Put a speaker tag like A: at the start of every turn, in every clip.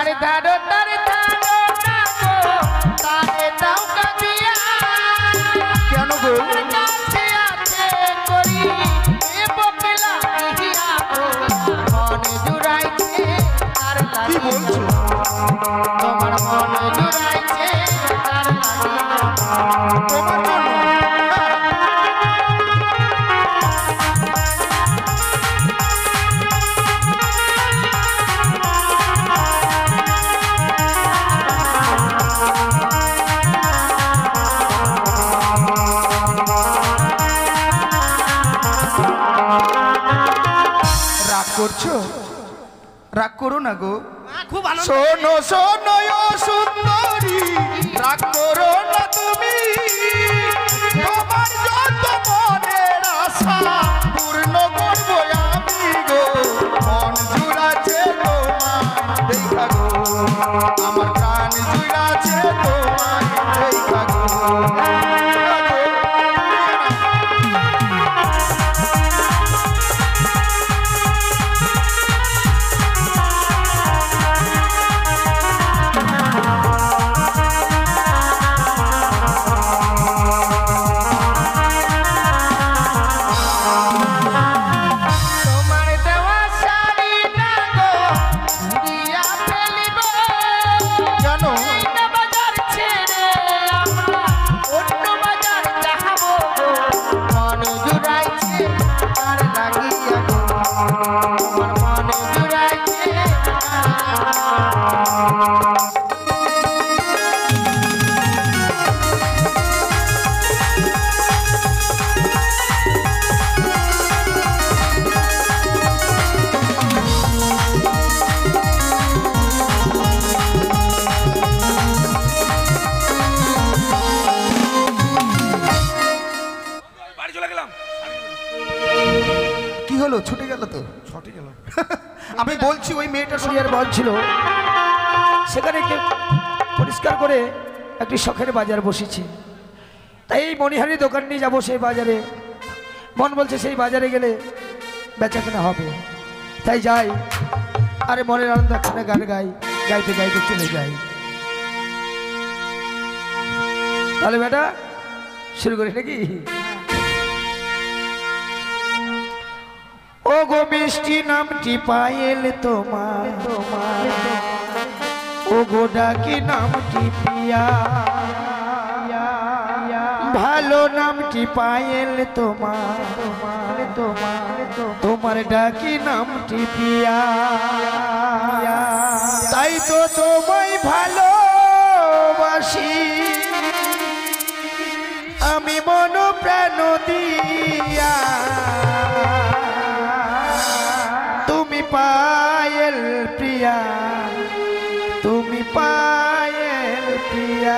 A: তার ধারো তারে দাও কাঁদিয়া
B: কেন গো
A: আছে আছে করি এ বকেলা ইহিয়া মনে জুড়াইছে তার
B: কি বলছো
A: তোমার মনে জুড়াইছে তার
B: তোমার জন্য রাগ করছো রাগ করো না গো
C: খুব আনন্দ
B: শোনো শোনো ও সুন্দরী রাগ করো না তুমি তোমার যত মনের আশা পূর্ণ করবো আমি গো মন জুড়াছে তোমার দেখা গো আমার প্রাণ জুড়াছে তোমার দেখা গো
A: তোমার দেওয়া শাড়ি না গো দিয়া ফেলিব
B: জানো
A: অন্য বাজার ছেড়ে আমার অন্য বাজার যাবো গো মন জুড়াইছে তার লাগিয়া গো আমার মন জুড়াইছে
C: বাড়ি চলে গেলাম
B: কি হলো ছুটে গেল তো
C: ছটে গেল
B: আমি বলছি ওই মেয়েটার সঙ্গে
D: বিয়ের বল ছিল সেখানে কেউ পরিষ্কার করে একটি শখের বাজার বসেছে তাই এই মণিহারি দোকান নিয়ে যাবো সেই বাজারে মন বলছে সেই বাজারে গেলে বেচা কেনা হবে তাই যাই আরে মনের আনন্দ একখানে গান গাই গাইতে গাইতে চলে যাই তাহলে বেটা শুরু করি নাকি ও গো মিষ্টি নামটি পায়েল তোমার ও গো ডাকি নামটি পিয়া ভালো নামটি পায়েল তোমার তোমার ডাকি নামটি পিয়া তাই তো তোমায় ভালোবাসি আমি মন প্রাণ দিয়া তুমি পায়েল প্রিয়া তুমি পায়েল প্রিয়া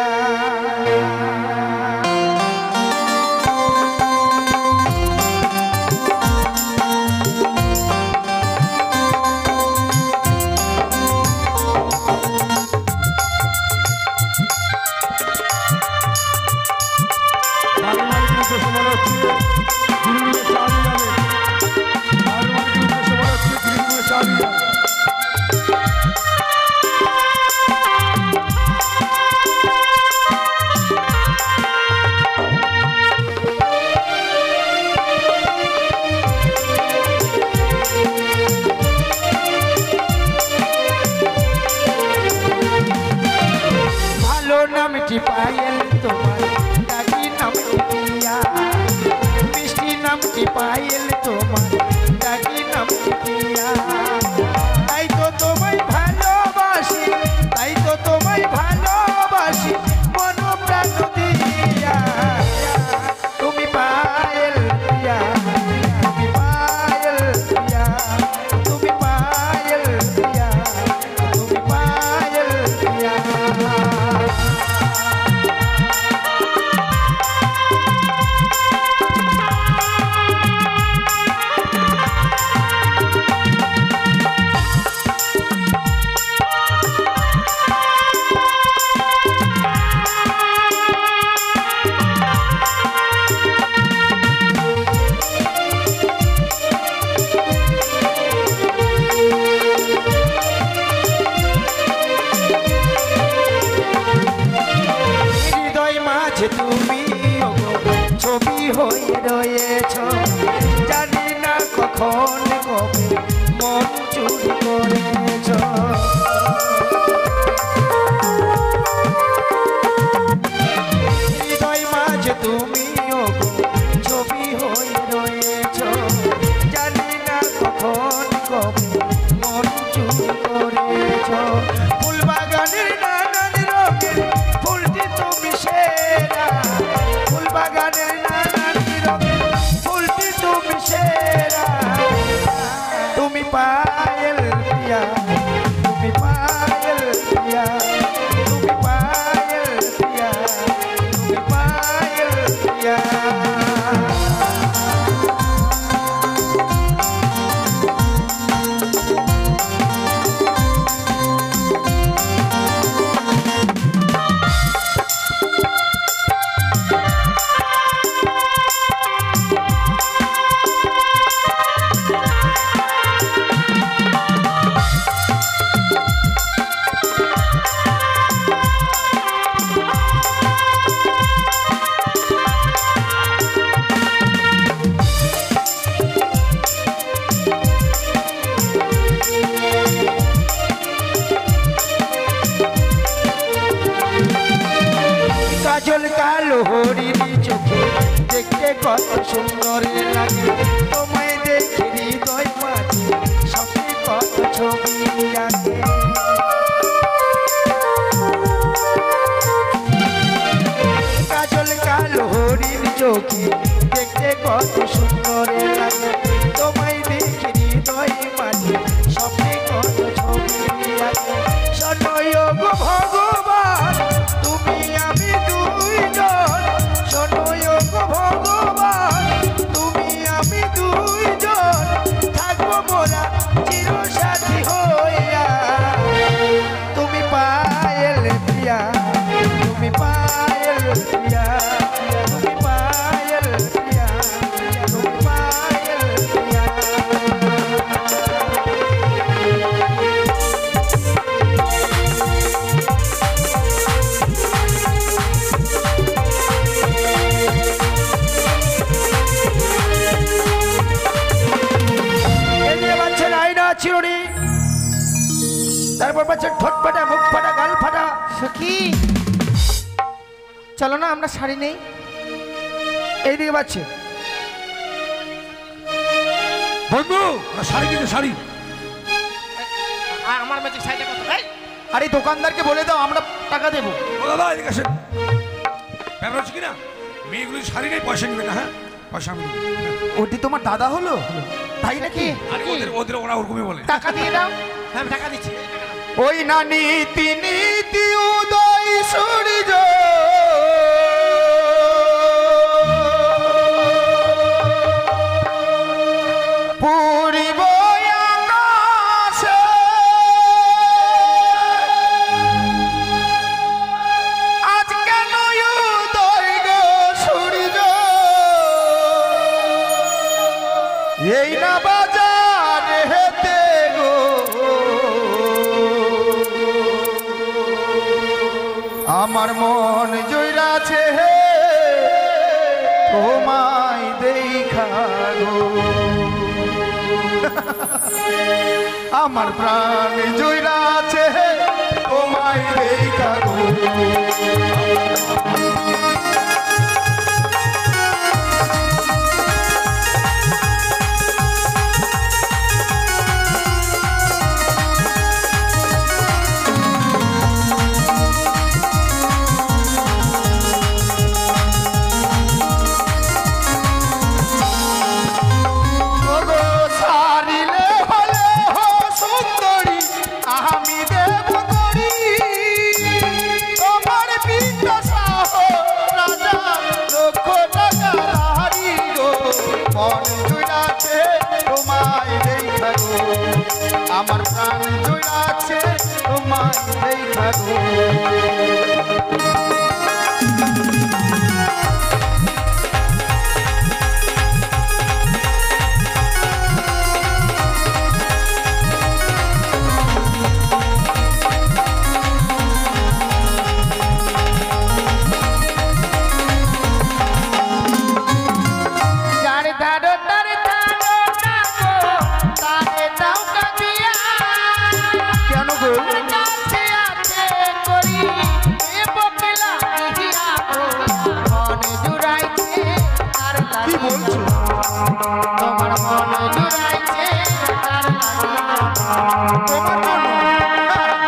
D: ভালো নামটি পায়েল তোমার ডাকি নামটি পিয়া মিষ্টি নামটি পায়েল তোমার ডাকি নামটি পিয়া তাই তো তোমায় ভালোবাসি তাই তো তোমায় ভালোবাসি মন প্রাণ দিয়া তুমি পায়েল প্রিয়া তুমি পায়েল প্রিয়া তুমি পায়েল প্রিয়া তুমি পায়েল প্রিয়া করেছ ফুল বাগানের নানান রঙের ফুলটি তুমি সেরা ফুল বাগানের নানান রঙের ফুলটি তুমি সেরা তুমি পায়েল পিয়া তুমি পায়েল পিয়া তুমি পায়েল পিয়া তুমি পায়েল পিয়া কাজল কালো হরিণী চোখে দেখতে কত সুন্দর লাগে তোমায় দেখে হৃদয় মাঝে সবই কত ছবি আঁকে কাজল কালো হরিণী চোখে দেখতে কত সুন্দর লাগে তোমায় দেখে হৃদয় মাঝে সবই কত ছবি আঁকে সনয়োগ ভগবান তুমি আমি দুইজন সনয়োগ ভগবান তুমি আমি দুইজন থাকবো মোরা চিরসাথী হইয়া তুমি পায়েল প্রিয়া তুমি পায়েল প্রিয়া তুমি পায়েল প্রিয়া তুমি পায়েল প্রিয়া চিরুনি তারপর পাচ্ছে ঠোঁট ফাটা মুখ ফাটা গাল ফাটা
A: সখী চলো না আমরা শাড়ি নেই
D: এইদিকে পাচ্ছে
C: বন্ধু শাড়ি কিনে শাড়ি
A: আমার ম্যাজিক শাড়িটা কত ভাই
B: আরে দোকানদারকে বলে দাও আমরা টাকা দেবো।
C: ও দাদা এদিকে আসেন ব্যাপার হচ্ছে কিনা মেয়েগুলো শাড়ি নেই পয়সা নেবে না হ্যাঁ পয়সা আমি দেবো।
B: ওটি তোমার দাদা হলো তাই নাকি?
C: আরে ওদের ওদের ওরা ওরকমই বলে
A: টাকা দিয়ে দাও হ্যাঁ আমি টাকা দিচ্ছি
B: ওই না নীতি নীতি উদয় সূর্য পূর্ব আকাশে আজ কেন উদয় গো সূর্য এই না বাজার হেতে গো আমার মন জয়রাছে হে তোমায় দেখা গো আমার প্রাণ জয়রাছে হে তোমায় দেখা গো আমার প্রাণ জুড়াছে তোমায় দেখা গো তোমার মন জুড়াইছে তার লাগি তোমার মন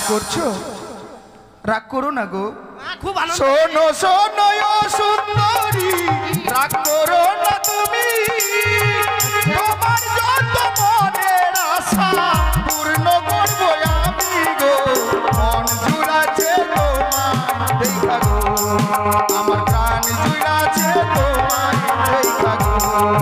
B: করছো? রাগ করো না গো।
A: খুব আনন্দ।
B: শোনো শোনো ও সুন্দরী, রাগ করো না তুমি। তোমার যত মনের আশা পূর্ণ করবো আমি গো। মন জুড়াছে তোমায় দেখা গো, আমার প্রাণ জুড়াছে তোমায় দেখা গো।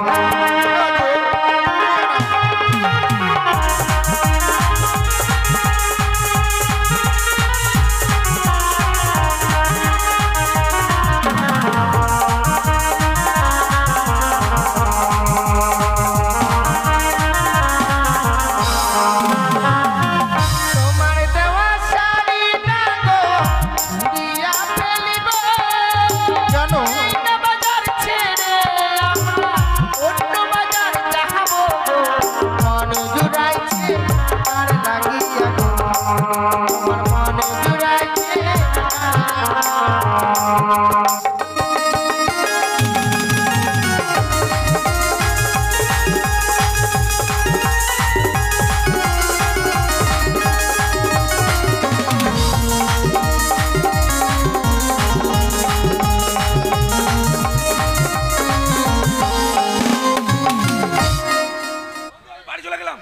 A: তোমার দেওয়া শাড়ি না গো দিয়া ফেলিব।
B: জানো
A: অন্য বাজার ছেড়ে আমরা অন্য বাজার যাবো গো। মন জুড়াইছে আর লাগিয়া গো, আমার মন জুড়াইছে।
C: বাড়ি চলে গেলাম।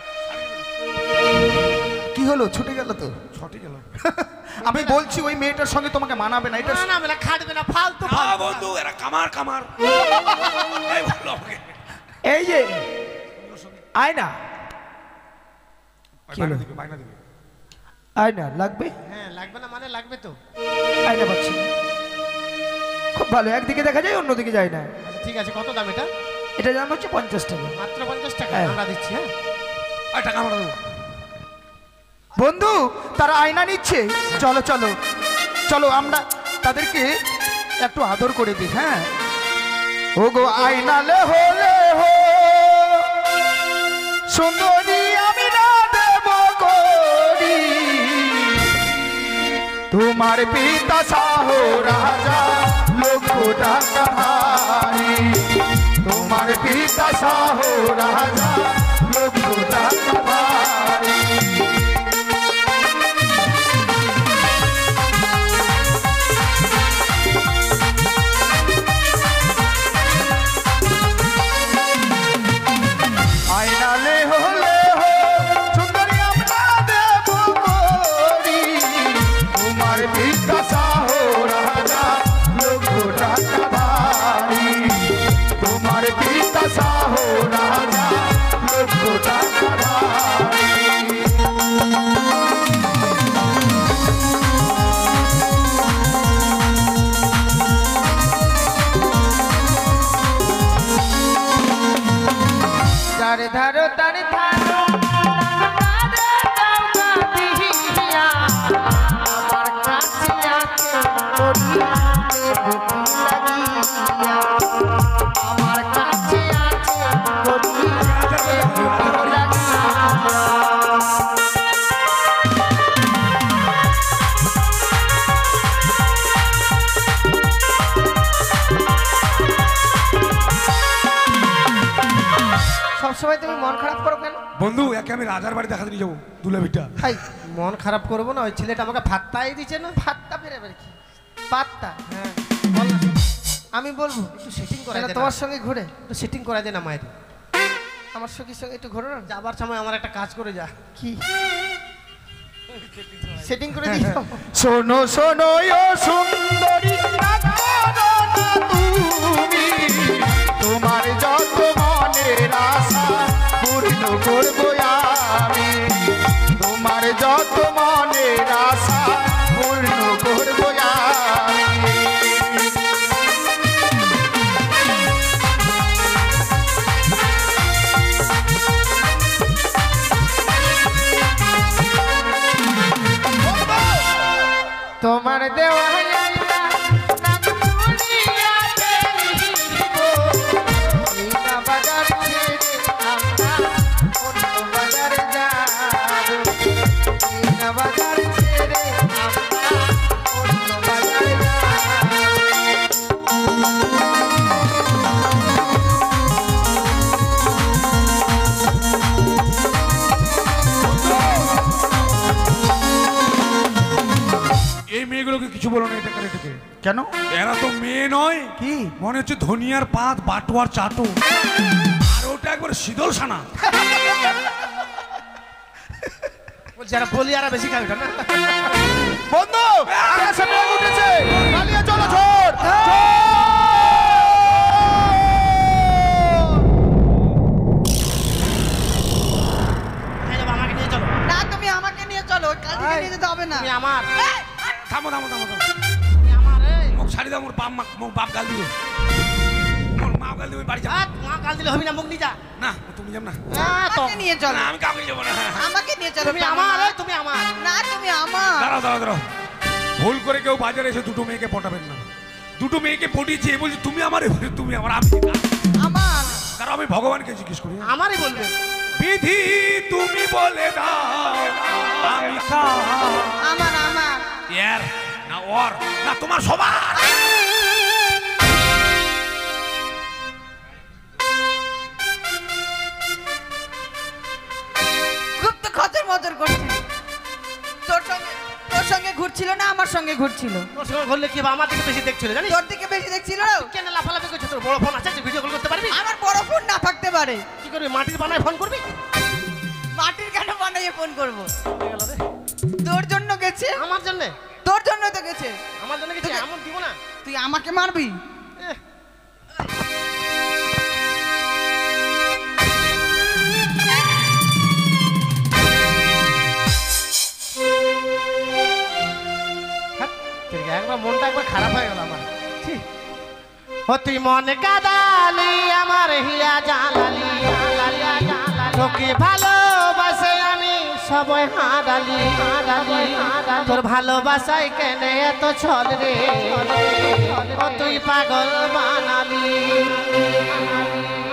B: কি হলো, ছুটে গেল তো?
C: ছটে গেলাম।
B: আমি বলছি ওই মেয়েটার সঙ্গে তোমাকে মানাবে না। এটা
A: না না মেলা খাটবে না, ফালতু
C: না
A: ফালতু।
C: বন্ধু, এরা কামার কামার। এই বললো আমাকে।
D: এই যে আয় না, কি হলো?
C: বায়না দিবে, বায়না দিবে।
D: আয় না লাগবে,
A: হ্যাঁ লাগবে না মানে লাগবে তো।
D: আয় না পাচ্ছি না। খুব ভালো, একদিকে দেখা যায় অন্যদিকে যায় না।
A: আচ্ছা ঠিক আছে, কত দাম এটা?
D: এটা দাম হচ্ছে 50 টাকা।
A: মাত্র 50 টাকা
D: হ্যাঁ।
A: আমরা দিচ্ছি। হ্যাঁ
C: আর টাকা আমরা দেবো।
B: বন্ধু, তারা আয়না নিচ্ছে, চলো চলো চলো আমরা তাদেরকে একটু আদর করে দিই। হ্যাঁ ও গো আয়নালে হলে হো সুন্দরী আমি না দেব করি। তোমার পিতা শাহ রাজা লক্ষ টাকাধারী। তোমার পিতা শাহ রাজা লক্ষ টাকাধারী। আয়নালে হলে হো সুন্দরী আমরা দেব করি। তোমার পিতা শাহ রাজা লক্ষ টাকাধারী। তোমার পিতা শাহ রাজা লক্ষ টাকাধারী।
A: যার ধারো তার ধারো আমার কাছে আছে আমার কাছে আছে সবসময় তুমি মন খারাপ করো কেন?
C: বন্ধু, একে আমি রাজার বাড়ি দেখাতে নিয়ে যাবো, দুলাভিটা।
A: হাই মন খারাপ করবো না, ওই ছেলেটা আমাকে ভাত্তাই দিচ্ছে না। ভাত্তা ফেরে বের কি পাত্তা? হ্যাঁ বল না। আমি বলবো একটু সেটিং করা যায় তোমার সঙ্গে ঘুরে, একটু সেটিং করা যায় না মায়ের? আমার সঙ্গীর সঙ্গে একটু ঘুরো না, যাবার সময় আমার একটা কাজ করে যা। কি সেটিং করে দিই?
B: শোনো শোনো ও সুন্দরী, রাগ করো না তুমি। তোমার যত মনের আশা পূর্ণ করবো আমি। তোমার যত মনের আশা পূর্ণ করবো আমি।
A: তোমার দেওয়া বাজার ছেড়ে আমরা অন্য বাজারে যাব। বাজার ছেড়ে
C: মেয়েগুলোকে কিছু বলো না এটাকে এটাকে।
B: কেন?
C: এরা তো মেয়ে নয়,
B: কি
C: মনে হচ্ছে ধনিয়ার পাত বাটোয়ার চাটো, আর ওটা একবার শীতল সানা।
A: যারা বলি আর বেশি খাবে না।
B: বন্ধু আকাশে মেঘ উঠেছে, পালিয়ে চলো ঝড়।
A: আমাকে নিয়ে চলো।
E: না তুমি আমাকে নিয়ে চলো, কালকে নিয়ে যেতে হবে না।
A: তুমি আমার,
C: থামো থামো থামো থামো,
A: তুমি আমার।
C: মুখ ছাড়ি দাও, মোর বাপ গাল দিবে, মোর মা গাল দিবে, বাড়ি যাও।
A: তোমার কাল দিলে হবে না, মুখ নিয়ে যা।
C: না তুমি যাও না,
E: আমাকে নিয়ে চলো,
C: না আমি কাউকে যাবো না।
E: আমাকে নিয়ে চলো।
A: তুমি আমার, তুমি আমার।
E: না তুমি আমার।
C: দাঁড়াও দাঁড়াও দাঁড়াও, ভুল করে কেউ বাজারে এসে দুটো মেয়েকে পটাবেন না। দুটো মেয়েকে পটিয়েছি, এ বলছি তুমি আমার, তুমি আমার। আমি
E: আমার
C: কারণ আমি ভগবানকে জিজ্ঞেস করি,
A: আমারই বলবে।
C: বিধি তুমি বলে দাও আমি
E: আমার আমার
C: এর না ওর না তোমার সবার।
E: খুব তো খচর মচর করছিল, তোর সঙ্গে ঘুরছিল না আমার সঙ্গে ঘুরছিল?
A: তোর সঙ্গে ঘুরলে কি হবে? আমার দিকে বেশি দেখছিল জানিস?
E: তোর দিকে বেশি দেখছিল না?
A: কেন লাফালাফি করছিস? তোর বড় ফোন আছে, ভিডিও কল করতে পারবি?
E: আমার বড় ফোন না থাকতে পারে।
A: কি করবি? মাটির বানায় ফোন করবি?
E: মাটির কেন বানাইয়ে ফোন করব?
A: হয়ে গেল রে।
E: তোর জন্য গেছে,
A: আমার জন্য?
E: তোর জন্য তো গেছে।
A: আমার জন্য কিছু এমন দিব না।
E: তুই আমাকে মারবি?
A: এহ, হ্যাঁ, ঠিক আছে, একবার মনটা একবার খারাপ হয়ে গেল আমার। ছি। ও তুই মনে কাদালি আমার হিয়া জালালি, তোকে ভালোবাসে আমি সবাই হারালি, তোর ভালোবাসায় কেন এত ছল রে, ও তুই পাগল বানালি।